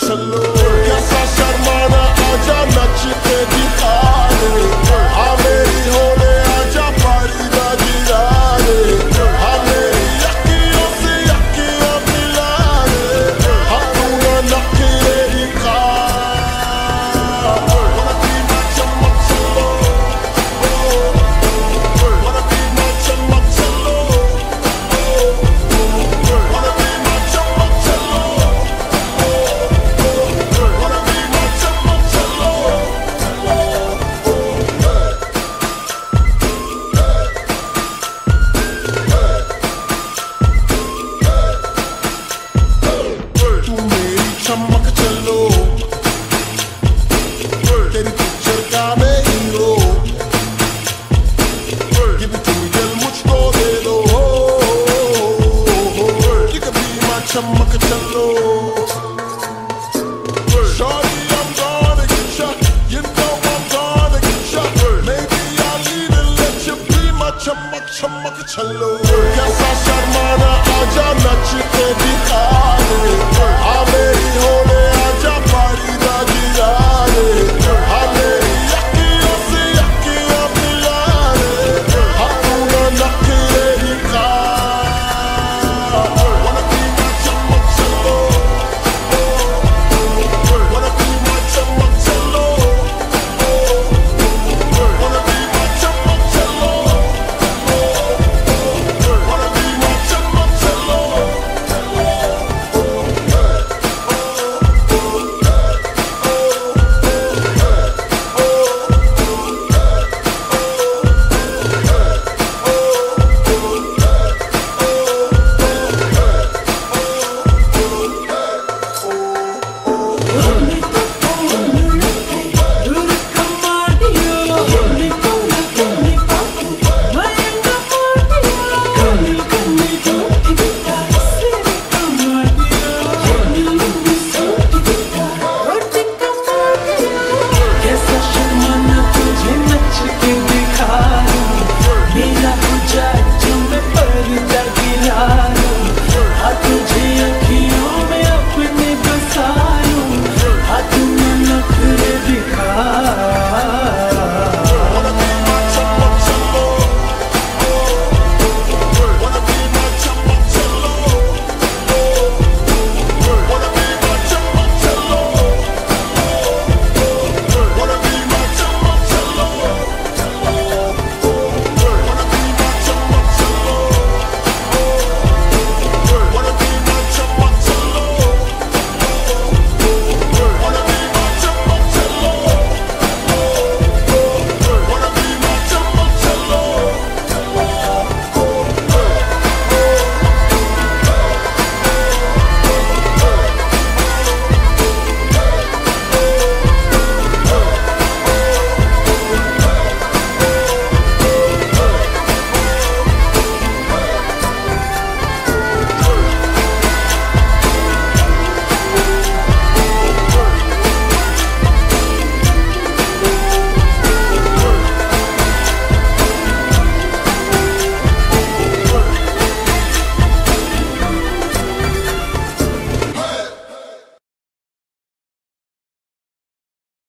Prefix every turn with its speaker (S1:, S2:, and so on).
S1: चलो कैसा शर्माना आजा नच के दिखा दे हाँ मेरी होने आजा पारी दादी रे हाँ मेरी यकियों से यकियां मिला दे हाँ तू ना नखरे दिखा wanna be my chammak challo wanna be my chammak challo wanna be my chammak challo wanna be my chammak challo तू मेरी चमक चलो तेरी पिक्चर का मैं hero Give it to me दिल मुझको दे दो You can be my चमक चलो Shorty I'm gonna get ya You know I'm gonna get ya Maybe I'll even let you be my चमक चमक चलो कैसा शर्माना आजा नच के दिखा दे हाँ मेरी होने आजा पारी दादी रे हाँ मेरी यकियों से यकियां मिला दे हाँ तू ना नखरे दिखा wanna be my chammak challo wanna be my chammak challo wanna be my chammak challo wanna be my chammak challo
S2: Hold me